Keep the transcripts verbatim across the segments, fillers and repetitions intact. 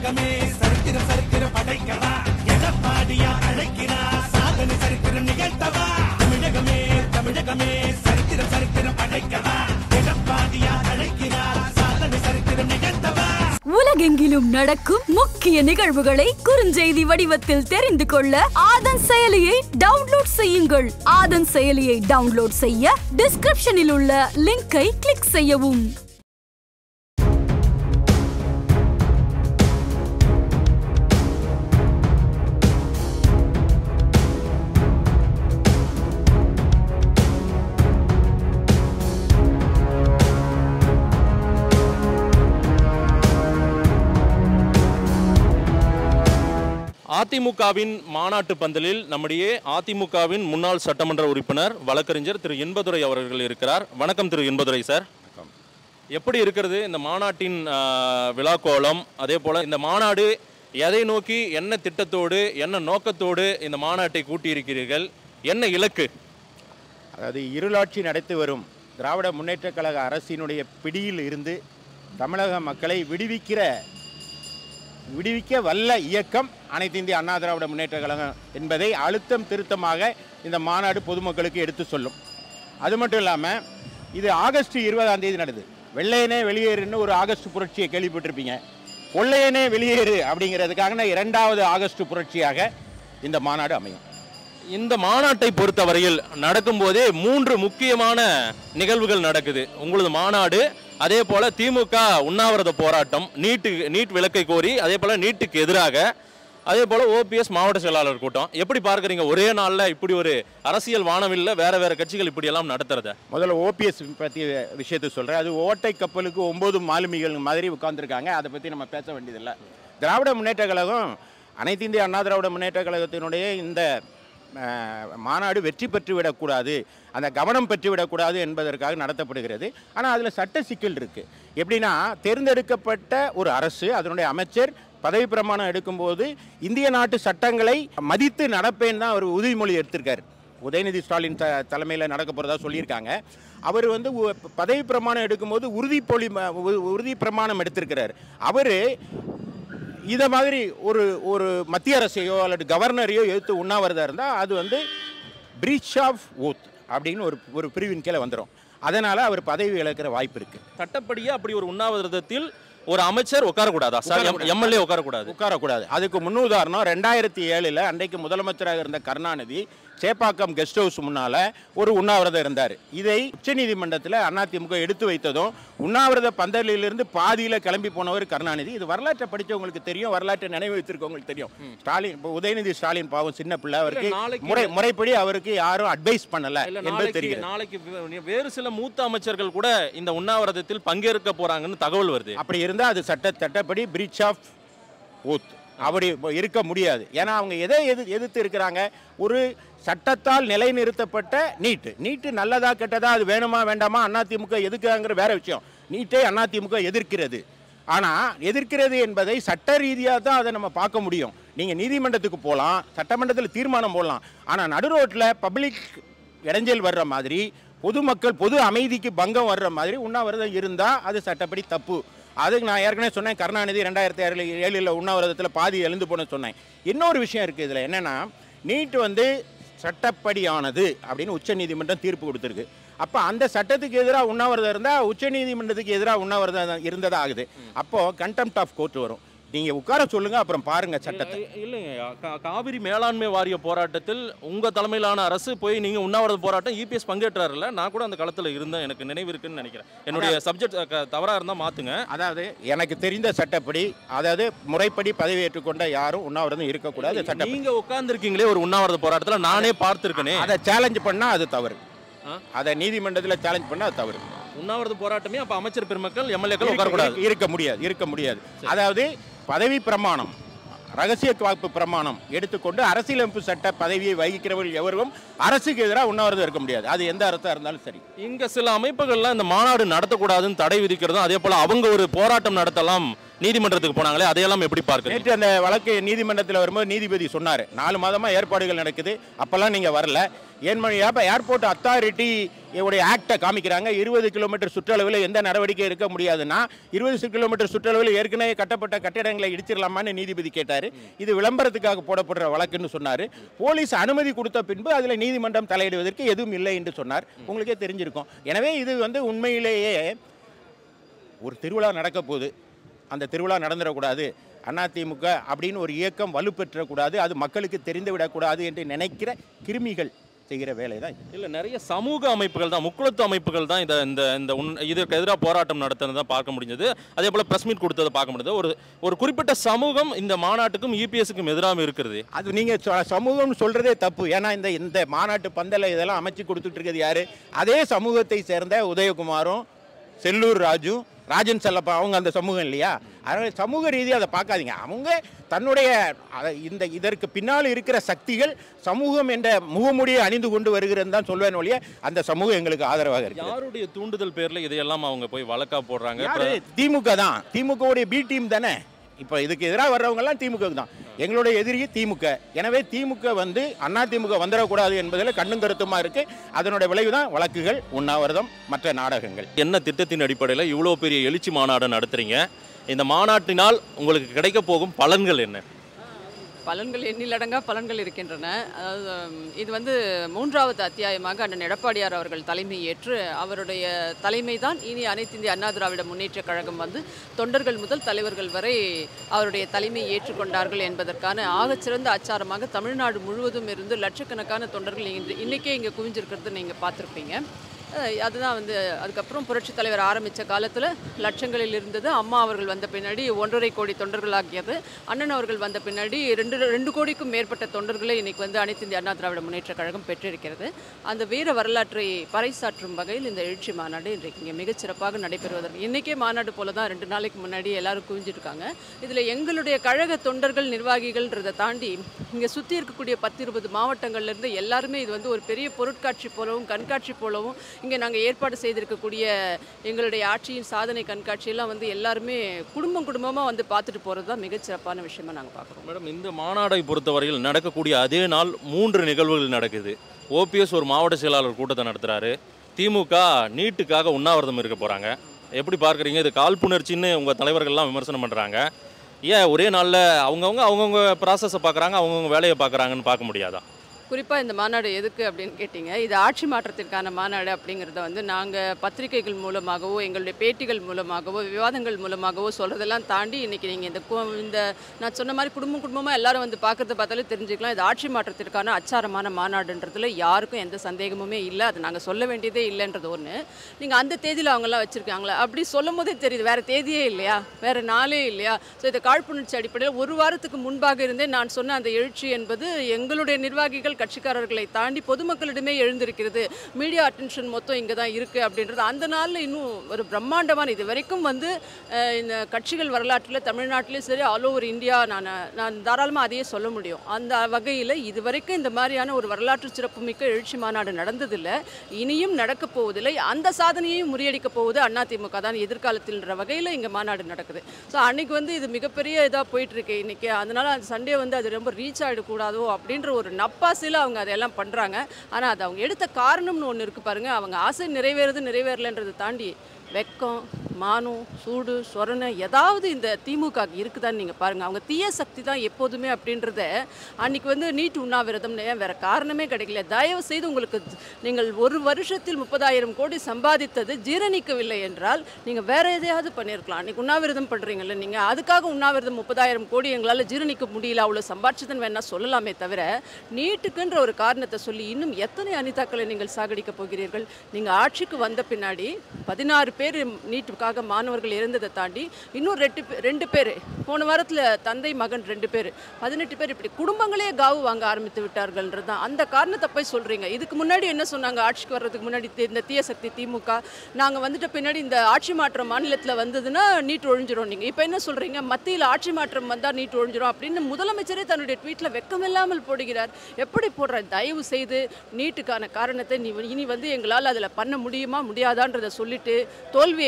தமிழகமே சரித்திரம் சரித்திரம் படைக்கவா எடப்பாடியா அழைக்கிறா சாதனை சரித்திரம் நிகழ்த்தவா தமிழகமே தமிழகமே சரித்திரம் சரித்திரம் படைக்கவா எடப்பாடியா அழைக்கிறா சாதனை சரித்திரம் நிகழ்த்தவா. உலகெங்கிலும் நடக்கும் முக்கிய நிகழ்வுகளை குறுஞ்செய்தி வடிவத்தில் தெரிந்து கொள்ள ஆதன் செயலியை டவுன்லோட் செய்யுங்கள். ஆதன் செயலியை டவுன்லோட் செய்ய டிஸ்கிரிப்ஷனில் உள்ள லிங்கை கிளிக் செய்யவும். அதிமுகவின் மாநாட்டு பந்தலில் நம்முடைய அதிமுகவின் முன்னாள் சட்டமன்ற உறுப்பினர் வழக்கறிஞர் திரு இன்பதுரை அவர்கள் இருக்கிறார். வணக்கம் திரு இன்பதுரை சார். எப்படி இருக்கிறது இந்த மாநாட்டின் விழாக்கோலம்? அதே போல் இந்த மாநாடு எதை நோக்கி, என்ன திட்டத்தோடு, என்ன நோக்கத்தோடு இந்த மாநாட்டை கூட்டியிருக்கிறீர்கள்? என்ன இலக்கு? அதாவது இருளாட்சி நடத்தி வரும் திராவிட முன்னேற்றக் கழக அரசினுடைய பிடியில் இருந்து தமிழக மக்களை விடுவிக்கிற விடுவிக்க வல்ல இயக்கம் அனைத்து இந்திய அண்ணா திராவிட முன்னேற்ற கழகம் என்பதை அழுத்தம் திருத்தமாக இந்த மாநாடு பொதுமக்களுக்கு எடுத்து சொல்லும். அது மட்டும் இல்லாமல் இது ஆகஸ்ட் இருபதாம் தேதி நடக்குது. வெள்ளையனே வெளியேறுன்னு ஒரு ஆகஸ்ட் புரட்சியை கேள்விப்பட்டிருப்பீங்க. கொள்ளையனே வெளியேறு அப்படிங்கிறதுக்காக இரண்டாவது ஆகஸ்ட் புரட்சியாக இந்த மாநாடு அமையும். இந்த மாநாட்டை பொறுத்தவரையில் நடக்கும்போதே மூன்று முக்கியமான நிகழ்வுகள் நடக்குது. உங்களது மாநாடு, அதே போல திமுக உண்ணாவிரத போராட்டம், நீட்டு நீட் விலக்கை கோரி, அதே போல நீட்டுக்கு எதிராக, அதே போல ஓபிஎஸ் மாவட்ட செயலாளர் கூட்டம். எப்படி பார்க்குறீங்க ஒரே நாளில் இப்படி ஒரு அரசியல் வானவில்ல வேற வேற கட்சிகள் இப்படி எல்லாம் நடத்துறத? முதல்ல ஓபிஎஸ் பற்றிய விஷயத்தை சொல்கிறேன். அது ஓட்டை கப்பலுக்கு ஒன்பது மாலுமிகள் மாதிரி உட்கார்ந்துருக்காங்க. அதை பற்றி நம்ம பேச வேண்டியதில்லை. திராவிட முன்னேற்ற கழகம், அனைத்து இந்திய அண்ணா திராவிட முன்னேற்ற கழகத்தினுடைய இந்த மாநாடு வெற்றி பெற்றுவிடக்கூடாது, அந்த கவனம் பெற்றுவிடக்கூடாது என்பதற்காக நடத்தப்படுகிறது. ஆனால் அதில் சட்ட சிக்கல் இருக்குது. எப்படின்னா, தேர்ந்தெடுக்கப்பட்ட ஒரு அரசு, அதனுடைய அமைச்சர் பதவி பிரமாணம் எடுக்கும்போது இந்திய நாட்டு சட்டங்களை மதித்து நடப்பேன்னு தான் அவர் உறுதிமொழி எடுத்திருக்கார். உதயநிதி ஸ்டாலின் த தலைமையில் நடக்க போகிறதா சொல்லியிருக்காங்க. அவர் வந்து பதவி பிரமாணம் எடுக்கும்போது உறுதிமொழி உறுதி பிரமாணம் எடுத்திருக்கிறார். அவர் இதை மாதிரி ஒரு ஒரு மத்திய அரசையோ அல்லது கவர்னரையோ எடுத்து உண்ணாவிரதம் இருந்தால் அது வந்து பிரீச் ஆஃப் ஓத் அப்படின்னு ஒரு ஒரு பிரிவின் கீழே வந்துடும். அதனால் அவர் பதவி இழக்கிற வாய்ப்பு இருக்குது. சட்டப்படியே அப்படி ஒரு உண்ணாவிரதத்தில் ஒரு அமைச்சர் உட்காரக்கூடாதா சார்? எம்எல்ஏ உட்காரக்கூடாது உட்காரக்கூடாது அதுக்கு முன்னுதாரணம் ரெண்டாயிரத்தி ஏழில் அன்றைக்கு முதலமைச்சராக இருந்த கருணாநிதி சேப்பாக்கம் கெஸ்ட் ஹவுஸ் முன்னால் ஒரு உண்ணாவிரதம் இருந்தார். இதை உச்சநீதிமன்றத்தில் அதிமுக எடுத்து வைத்ததும் உண்ணாவிரத பந்தலிலிருந்து பாதியில் கிளம்பி போனவர் கருணாநிதி. இது வரலாற்றை படித்தவங்களுக்கு தெரியும், வரலாற்றை நினைவு வைத்திருக்கவங்களுக்கு தெரியும். ஸ்டாலின் இப்போ உதயநிதி ஸ்டாலின் பாவம் சின்ன பிள்ளை, அவருக்கு முறை முறைப்படி அவருக்கு யாரும் அட்வைஸ் பண்ணல என்பது தெரியும். நாளைக்கு வேறு சில மூத்த அமைச்சர்கள் கூட இந்த உண்ணாவிரதத்தில் பங்கேற்க போறாங்கன்னு தகவல் வருது. அப்படி இருந்தால் அது சட்ட சட்டப்படி பிரீச் ஆஃப் ஓத் அப்படி இருக்க முடியாது. ஏன்னா அவங்க எதை எது எதிர்த்து இருக்கிறாங்க? ஒரு சட்டத்தால் நிலைநிறுத்தப்பட்ட நீட்டு. நீட்டு நல்லதா கெட்டதா, அது வேணுமா வேண்டாமா, அதிமுக எதுக்குங்கிற வேற விஷயம். நீட்டை அதிமுக எதிர்க்கிறது. ஆனால் எதிர்க்கிறது என்பதை சட்ட ரீதியாக தான் அதை நம்ம பார்க்க முடியும். நீங்கள் நீதிமன்றத்துக்கு போகலாம், சட்டமன்றத்தில் தீர்மானம் போடலாம். ஆனால் நடு ரோட்டில் பப்ளிக் இடைஞ்சல் வர்ற மாதிரி, பொதுமக்கள் பொது அமைதிக்கு பங்கம் வர்ற மாதிரி உண்ணாவிரதம் இருந்தால் அது சட்டப்படி தப்பு. அதுக்கு நான் ஏற்கனவே சொன்னேன், கருணாநிதி ரெண்டாயிரத்தி ஏழு ஏழில் உண்ணாவிரதத்தில் பாதி எழுந்து போன சொன்னேன். இன்னொரு விஷயம் இருக்குது இதில். என்னென்னா, நீட் வந்து சட்டப்படியானது அப்படின்னு உச்ச நீதிமன்றம் தீர்ப்பு கொடுத்துருக்கு. அப்போ அந்த சட்டத்துக்கு எதிராக உண்ணாவிரதம் இருந்தால் உச்ச நீதிமன்றத்துக்கு எதிராக உண்ணாவிரதம் இருந்ததாக ஆகுது. அப்போது கண்டெம்ட் ஆஃப் கோர்ட் வரும். நீங்கள் உட்கார சொல்லுங்கள், அப்புறம் பாருங்கள் சட்டத்தை. இல்லைங்க, காவிரி மேலாண்மை வாரிய போராட்டத்தில் உங்கள் தலைமையிலான அரசு போய் நீங்கள் உண்ணாவிரத போராட்டம் இபிஎஸ் பங்கேற்றாருல்ல, நான் கூட அந்த களத்தில் இருந்தேன், எனக்கு நினைவு இருக்குன்னு நினைக்கிறேன். என்னுடைய சப்ஜெக்ட் தவறாக இருந்தால் மாற்றுங்க. அதாவது எனக்கு தெரிந்த சட்டப்படி, அதாவது முறைப்படி பதவி ஏற்றுக்கொண்ட யாரும் உண்ணாவிரதம் இருக்கக்கூடாது. சட்டம் நீங்கள் உட்கார்ந்துருக்கீங்களே ஒரு உண்ணாவிரத போராட்டத்தில், நானே பார்த்துருக்கேனே. அதை சேலஞ்ச் பண்ணால் அது தவறு. அதை நீதிமன்றத்தில் சேலஞ்ச் பண்ணால் அது தவறு. உண்ணாவிரத போராட்டமே அப்போ அமைச்சர் பெருமக்கள் எம்எல்ஏக்கள் உட்காரக்கூடாது, இருக்க முடியாது இருக்க முடியாது அதாவது பதவி பிரமாணம், ரகசிய காப்பு பிரமாணம் எடுத்துக்கொண்டு அரசியலமைப்பு சட்ட பதவியை வகிக்கிறவர்கள் எவரும் அரசுக்கு எதிராக உண்ணாவிரதம் இருக்க முடியாது. அது எந்த அரசாக இருந்தாலும் சரி. இங்கே சில அமைப்புகள்லாம் இந்த மாநாடு நடத்தக்கூடாதுன்னு தடை விதிக்கிறதும், அதே போல் அவங்க ஒரு போராட்டம் நடத்தலாம் நீதிமன்றத்துக்கு போனாங்களே அதையெல்லாம் எப்படி பார்க்குறீங்க? நேற்று அந்த வழக்கு நீதிமன்றத்தில் வரும்போது நீதிபதி சொன்னார், நாலு மாதமாக ஏற்பாடுகள் நடக்குது, அப்போல்லாம் நீங்கள் வரல. ஏன்மணி ஏர்போர்ட் அத்தாரிட்டி உடைய ஆக்டை காமிக்கிறாங்க. இருபது கிலோமீட்டர் சுற்றளவில் எந்த நடவடிக்கை இருக்க முடியாதுன்னா இருபது கிலோமீட்டர் சுற்றளவில் ஏற்கனவே கட்டப்பட்ட கட்டிடங்களை இடிச்சிடலாமான்னு நீதிபதி கேட்டார். இது விளம்பரத்துக்காக போடப்படுற வழக்குன்னு சொன்னார். போலீஸ் அனுமதி கொடுத்த பின்பு அதில் நீதிமன்றம் தலையிடுவதற்கு எதுவும் இல்லை என்று சொன்னார். உங்களுக்கே தெரிஞ்சிருக்கும். எனவே இது வந்து உண்மையிலேயே ஒரு திருவிழா நடக்க போகுது, அந்த திருவிழா நடந்துடக்கூடாது, அதிமுக அப்படின்னு ஒரு இயக்கம் வலுப்பெற்றக்கூடாது, அது மக்களுக்கு தெரிந்துவிடக்கூடாது என்று நினைக்கிற கிருமிகள் செய்கிற வேலை தான். இல்லை, நிறைய சமூக அமைப்புகள் தான், முக்குளத்து அமைப்புகள் தான் இதை இந்த இந்த உன் இதற்கு எதிராக போராட்டம் நடத்துனதை பார்க்க முடிஞ்சது. அதே போல் ப்ரெஸ் மீட் கொடுத்ததை பார்க்க முடிஞ்சது. ஒரு ஒரு குறிப்பிட்ட சமூகம் இந்த மாநாட்டுக்கும் இபிஎஸ்க்கும் எதிராக இருக்கிறது. அது நீங்கள் சமூகம்னு சொல்கிறதே தப்பு. ஏன்னா இந்த இந்த மாநாட்டு பந்தலை இதெல்லாம் அமைச்சு கொடுத்துட்டு இருக்கிறது யார்? அதே சமூகத்தை சேர்ந்த உதயகுமாரும் செல்லூர் ராஜு, ராஜன் செல்லப்பா, அவங்க அந்த சமூகம் இல்லையா? அதனால் சமூக ரீதியாக அதை பார்க்காதீங்க. அவங்க தன்னுடைய இந்த இதற்கு பின்னால் இருக்கிற சக்திகள் சமூகம் என்ற முகமுடியை அணிந்து கொண்டு வருகிறதுன்னு தான் சொல்வேன் ஒழிய அந்த சமூகம் எங்களுக்கு ஆதரவாக இருக்கு. யாருடைய தூண்டுதல் பேரில் இதையெல்லாம் அவங்க போய் வழக்கா போடுறாங்க? திமுக தான். திமுகவுடைய பி டீம் தானே. இப்போ இதுக்கு எதிராக வர்றவங்கெல்லாம் திமுக தான். எங்களுடைய எதிரி திமுக. எனவே திமுக வந்து அண்ணா திமுக வந்துடக்கூடாது என்பதில் கண்ணும் கருத்துமா இருக்கு. அதனுடைய விளைவு தான் வழக்குகள், உண்ணாவிரதம், மற்ற நாடகங்கள். என்ன திட்டத்தின் அடிப்படையில் இவ்வளோ பெரிய எழுச்சி மாநாடு நடத்துறீங்க? இந்த மாநாட்டினால் உங்களுக்கு கிடைக்க போகும் பலன்கள் என்ன? பலன்கள் எண்ணிலடங்கா பலன்கள் இருக்கின்றன. அதாவது இது வந்து மூன்றாவது அத்தியாயமாக அண்ணன் எடப்பாடியார் அவர்கள் தலைமை ஏற்று அவருடைய தலைமை தான் இனி அனைத்து இந்திய அண்ணா திராவிட முன்னேற்ற கழகம் வந்து தொண்டர்கள் முதல் தலைவர்கள் வரை அவருடைய தலைமையை ஏற்றுக்கொண்டார்கள் என்பதற்கான ஆகச்சிறந்த அச்சாரமாக தமிழ்நாடு முழுவதும் இருந்து லட்சக்கணக்கான தொண்டர்கள் இன்று இன்றைக்கே இங்கே குவிஞ்சிருக்கிறது நீங்கள் பார்த்துருப்பீங்க. அதுதான் வந்து அதுக்கப்புறம் புரட்சித் தலைவர் ஆரம்பித்த காலத்தில் லட்சங்களில் இருந்தது. அம்மா அவர்கள் வந்த பின்னாடி ஒன்றரை கோடி தொண்டர்களாகியது. அண்ணன் அவர்கள் வந்த பின்னாடி ரெண்டு ரெண்டு கோடிக்கும் மேற்பட்ட தொண்டர்களை இன்றைக்கி வந்து அனைத்து இந்திய அண்ணா திராவிட முன்னேற்ற கழகம் பெற்றிருக்கிறது. அந்த வீர வரலாற்றை பறைசாற்றும் வகையில் இந்த எழுச்சி மாநாடு இன்றைக்கு இங்கே மிகச்சிறப்பாக நடைபெறுவதற்கு இன்றைக்கே மாநாடு போல தான் ரெண்டு நாளைக்கு முன்னாடி எல்லாரும் குவிஞ்சிருக்காங்க. இதில் எங்களுடைய கழக தொண்டர்கள் நிர்வாகிகள்ன்றதை தாண்டி இங்கே சுற்றி இருக்கக்கூடிய பத்து இருபது மாவட்டங்கள்லேருந்து எல்லாருமே இது வந்து ஒரு பெரிய பொருட்காட்சி போலவும் கண்காட்சி போலவும் இங்கே நாங்கள் ஏற்பாடு செய்திருக்கக்கூடிய எங்களுடைய ஆட்சியின் சாதனை கண்காட்சியெல்லாம் வந்து எல்லாருமே குடும்பம் குடும்பமாக வந்து பார்த்துட்டு போகிறது தான் மிகச்சிறப்பான விஷயமா நாங்கள் பார்க்குறோம். மேடம், இந்த மாநாடை பொறுத்தவரையில் நடக்கக்கூடிய அதே நாள் மூன்று நிகழ்வுகள் நடக்குது. ஓபிஎஸ் ஒரு மாவட்ட செயலாளர் கூட்டத்தை நடத்துகிறாரு. திமுக நீட்டுக்காக உண்ணாவிரதம் இருக்க போகிறாங்க. எப்படி பார்க்குறீங்க? இது காழ்ப்புணர்ச்சின்னு உங்கள் தலைவர்கள்லாம் விமர்சனம் பண்ணுறாங்க. ஏன் ஒரே நாளில் அவங்கவுங்க அவங்கவுங்க ப்ராசஸை பார்க்குறாங்க, அவங்கவுங்க வேலையை பார்க்குறாங்கன்னு பார்க்க முடியாதா? குறிப்பாக இந்த மாநாடு எதுக்கு அப்படின்னு கேட்டிங்க. இது ஆட்சி மாற்றத்திற்கான மாநாடு அப்படிங்கிறத வந்து நாங்கள் பத்திரிகைகள் மூலமாகவோ எங்களுடைய பேட்டிகள் மூலமாகவோ விவாதங்கள் மூலமாகவோ சொல்கிறதெல்லாம் தாண்டி இன்றைக்கி நீங்கள் இந்த இந்த நான் சொன்ன மாதிரி குடும்பம் குடும்பமாக எல்லாரும் வந்து பார்க்குறத பார்த்தாலே தெரிஞ்சுக்கலாம். இது ஆட்சி மாற்றத்திற்கான அச்சாரமான மாநாடுன்றதுல யாருக்கும் எந்த சந்தேகமுமே இல்லை. அது நாங்கள் சொல்ல வேண்டியதே இல்லைன்றது ஒன்று. நீங்கள் அந்த தேதியில் அவங்கெல்லாம் வச்சுருக்காங்களா அப்படி சொல்லும் போதே தெரியுது, வேறு தேதியே இல்லையா, வேறு நாளே இல்லையா. ஸோ இதை காழ்ப்புணர்ச்சி அடிப்படையில் ஒரு வாரத்துக்கு முன்பாக இருந்தே நான் சொன்ன அந்த எழுச்சி என்பது எங்களுடைய நிர்வாகிகள் கட்சிக்காரர்களை தாண்டி பொதுமக்களிடமே எழுந்திருக்கிறது. மீடியா அட்டென்ஷன் மொத்தம் இங்கே தான் இருக்குது அப்படின்றது அந்த நாளில் இன்னும் ஒரு பிரம்மாண்டமான இது வரைக்கும் வந்து இந்த கட்சிகள் வரலாற்றில் தமிழ்நாட்டிலே சரி ஆல் ஓவர் இந்தியா நான் நான் தாராளமாக அதையே சொல்ல முடியும். அந்த வகையில் இது வரைக்கும் இந்த மாதிரியான ஒரு வரலாற்று சிறப்புமிக்க எழுச்சி மாநாடு நடந்ததில்லை, இனியும் நடக்கப் போவதில்லை. அந்த சாதனையையும் முறியடிக்க போவது அதிமுக தான் எதிர்காலத்தில்ன்ற வகையில் இங்கே மாநாடு நடக்குது. ஸோ அன்றைக்கி வந்து இது மிகப்பெரிய இதாக போயிட்டுருக்கு இன்றைக்கி. அதனால் அந்த சண்டே வந்து அது ரொம்ப ரீச் ஆகிடக்கூடாதோ அப்படின்ற ஒரு நப்பாசில் அவங்க அதெல்லாம் பண்ணுறாங்க. ஆனால் அது அவங்க எடுத்த காரணம்னு ஒன்று இருக்குது பாருங்கள். அவங்க ஆசை நிறைவேறது நிறைவேறலைன்றதை தாண்டி வெக்கம், மானம், சூடு, சொரணை ஏதாவது இந்த திமுக இருக்குதான்னு நீங்கள் பாருங்கள். அவங்க தீய சக்தி தான் எப்போதுமே அப்படின்றத அன்றைக்கி வந்து நீட்டு உண்ணாவிரதம்னு வேறு காரணமே கிடைக்கல. தயவு செய்து உங்களுக்கு நீங்கள் ஒரு வருஷத்தில் முப்பதாயிரம் கோடி சம்பாதித்தது ஜீரணிக்கவில்லை என்றால் நீங்கள் வேறு எதையாவது பண்ணியிருக்கலாம். அன்றைக்கி உண்ணாவிரதம் பண்ணுறீங்கல்ல நீங்கள், அதுக்காக உண்ணாவிரதம் முப்பதாயிரம் கோடி எங்களால் ஜீரணிக்க முடியல அவ்வளோ சம்பாதிச்சதுன்னு வேணால் சொல்லலாமே தவிர நீட்டுக்குன்ற ஒரு காரணத்தை சொல்லி இன்னும் எத்தனை அனிதாக்களை நீங்கள் சாகடிக்க போகிறீர்கள்? நீங்கள் ஆட்சிக்கு வந்த பின்னாடி பதினாறு பேர் நீட்டுக்காக மாணவர்கள் இருந்ததை தாண்டி இன்னும் ரெண்டு ரெண்டு பேர் போன வாரத்தில் தந்தை மகன் ரெண்டு பேர் பதினெட்டு பேர் இப்படி குடும்பங்களே காவு வாங்க ஆரம்பித்து விட்டார்கள்ன்றது தான். அந்த காரணத்தை போய் சொல்கிறீங்க. இதுக்கு முன்னாடி என்ன சொன்னாங்க? ஆட்சிக்கு வர்றதுக்கு முன்னாடி இந்த தீய சக்தி திமுக நாங்கள் வந்துட்டு பின்னாடி இந்த ஆட்சி மாற்றம் மாநிலத்தில் வந்ததுன்னா நீட் ஒழிஞ்சிரும். நீங்கள் இப்போ என்ன சொல்கிறீங்க? மத்தியில் ஆட்சி மாற்றம் வந்தால் நீட் ஒழிஞ்சிரும் அப்படின்னு முதலமைச்சரே தன்னுடைய ட்வீட்டில் வெக்கமில்லாமல் போடுகிறார். எப்படி போடுற? தயவு செய்து நீட்டுக்கான காரணத்தை நீ இனி வந்து எங்களால் அதில் பண்ண முடியுமா முடியாதான்றதை சொல்லிட்டு தோல்வியை ஒப்புக்கொண்டு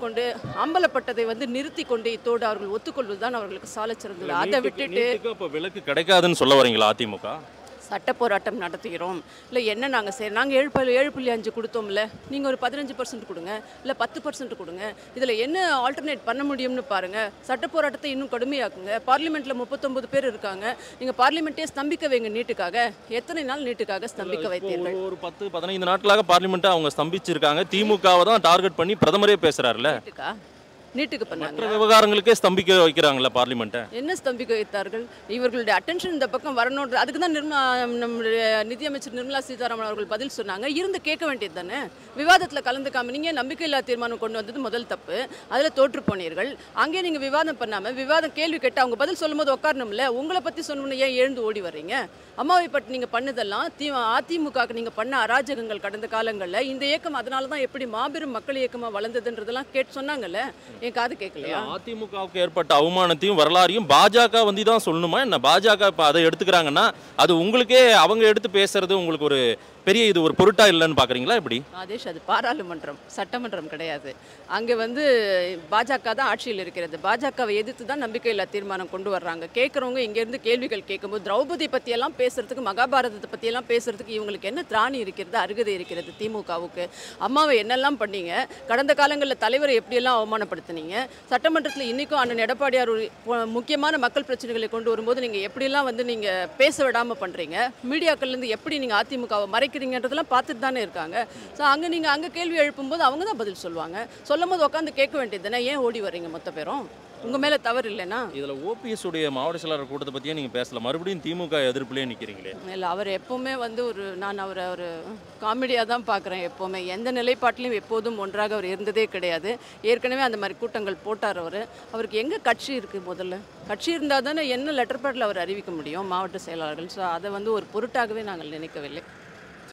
கொண்டு அம்பலப்பட்டதை வந்து நிறுத்தி கொண்டு இத்தோடு அவர்கள் ஒத்துக்கொள்வதுதான் அவர்களுக்கு சாலச் சிறந்தது. அதை விட்டுட்டு இப்போ விலக்கு கிடைக்காதுன்னு சொல்ல வரீங்களா அதிமுக? சட்ட போராட்டம் நடத்துகிறோம், இல்லை என்ன நாங்கள் சரி நாங்கள் ஏழு புள்ளி ஏழு புள்ளி அஞ்சு கொடுத்தோம்ல, நீங்கள் ஒரு பதினஞ்சு பர்சன்ட் கொடுங்க, இல்லை பத்து பர்சன்ட் கொடுங்க, இதில் என்ன ஆல்டர்னேட் பண்ண முடியும்னு பாருங்கள். சட்ட போராட்டத்தை இன்னும் கடுமையாக்குங்க. பார்லிமெண்ட்டில் முப்பத்தொம்பது பேர் இருக்காங்க, நீங்கள் பார்லிமெண்ட்டே ஸ்தம்பிக்க வைங்க. நீட்டுக்காக எத்தனை நாள் நீட்டுக்காக ஸ்தம்பிக்க வைத்தீர்கள்? ஒரு பத்து பதினைந்து நாட்களாக பார்லிமெண்ட்டை அவங்க ஸ்தம்பிச்சிருக்காங்க. திமுகவை தான் டார்கெட் பண்ணி பிரதமரே பேசுறாருல. நீட்டுக்கா நீட்டுக்கு பண்ணாங்க. விவகாரங்களுக்கே ஸ்தம்பிக்க வைக்கிறாங்களா பார்லிமெண்ட்டை? என்ன ஸ்தம்பிக்க வைத்தார்கள்? இவர்களுடைய அட்டென்ஷன் இந்த பக்கம் வரணும். அதுக்கு தான் நிர்மலா நம்முடைய நிதியமைச்சர் நிர்மலா சீதாராமன் அவர்கள் பதில் சொன்னாங்க. இருந்து கேட்க வேண்டியது தானே. விவாதத்தில் கலந்துக்காம நீங்கள் நம்பிக்கையில்லா தீர்மானம் கொண்டு வந்தது முதல் தப்பு. அதில் தோற்று போனீர்கள். அங்கே நீங்கள் விவாதம் பண்ணாமல் விவாதம் கேள்வி கேட்டு அவங்க பதில் சொல்லும் போது உட்காரணும்ல. உங்களை பற்றி சொல்லணும்னு ஏன் எழுந்து ஓடி வர்றீங்க? அம்மாவை பற்றி நீங்கள் பண்ணதெல்லாம் தி அதிமுகவுக்கு நீங்கள் பண்ண அராஜகங்கள் கடந்த காலங்களில் இந்த இயக்கம் அதனால தான் எப்படி மாபெரும் மக்கள் இயக்கமாக வளர்ந்ததுன்றதெல்லாம் கேட்டு சொன்னாங்கல்ல. என் காது கேட்கலையா? அதிமுகவுக்கு ஏற்பட்ட அவமானத்தையும் வரலாறையும் பாஜக வந்து தான் சொல்லணுமா என்ன? பாஜக இப்போ அதை எடுத்துக்கிறாங்கன்னா அது உங்களுக்கே அவங்க எடுத்து பேசுறது உங்களுக்கு ஒரு பெரிய இது ஒரு பொருட்டா இல்லைன்னு பார்க்குறீங்களா எப்படி? ராஜேஷ், அது பாராளுமன்றம், சட்டமன்றம் கிடையாது. அங்கே வந்து பாஜக தான் ஆட்சியில் இருக்கிறது. பாஜகவை எதிர்த்து தான் நம்பிக்கையில்லா தீர்மானம் கொண்டு வர்றாங்க. கேட்குறவங்க இங்கேருந்து கேள்விகள் கேட்கும்போது திரௌபதி பற்றியெல்லாம் பேசுறதுக்கு, மகாபாரதத்தை பற்றியெல்லாம் பேசுறதுக்கு இவங்களுக்கு என்ன திராணி இருக்கிறது, அருகதை இருக்கிறது திமுகவுக்கு? அம்மாவை என்னெல்லாம் பண்ணீங்க? கடந்த காலங்களில் தலைவரை எப்படியெல்லாம் அவமானப்படுத்தினீங்க? சட்டமன்றத்தில் இன்றைக்கும் அண்ணன் எடப்பாடியார் ஒரு முக்கியமான மக்கள் பிரச்சனைகளை கொண்டு வரும்போது நீங்கள் எப்படியெல்லாம் வந்து நீங்கள் பேச விடாமல் பண்ணுறீங்க? மீடியாக்கள்லேருந்து எப்படி நீங்கள் அதிமுகவை மறைக்க ன்றதெல்லாம் பார்த்துட்டு தானே இருக்காங்க. ஸோ அங்கே நீங்கள் அங்கே கேள்வி எழுப்பும்போது அவங்க தான் பதில் சொல்லுவாங்க. சொல்லும் போது உட்காந்து கேட்க வேண்டியது தானே. ஏன் ஓடி வர்றீங்க மொத்த பேரும்? உங்கள் மேலே தவறு இல்லைன்னா? இதில் ஓபிஎஸ் உடைய மாவட்ட செயலாளர் கூட்டத்தை பற்றியே நீங்கள் பேசல, மறுபடியும் திமுக எதிர்ப்புலேயே நிற்கிறீங்களே. இல்லை, அவர் எப்போவுமே வந்து ஒரு நான் அவரை ஒரு காமெடியாக தான் பார்க்குறேன். எப்போவுமே எந்த நிலைப்பாட்டிலையும் எப்போதும் ஒன்றாக அவர் இருந்ததே கிடையாது. ஏற்கனவே அந்த மாதிரி கூட்டங்கள் போட்டார் அவர். அவருக்கு எங்கே கட்சி இருக்குது? முதல்ல கட்சி இருந்தால் தானே என்ன லெட்டர் பேடில் அவர் அறிவிக்க முடியும் மாவட்ட செயலாளர்கள். ஸோ அதை வந்து ஒரு பொருட்டாகவே நாங்கள் நினைக்கவில்லை.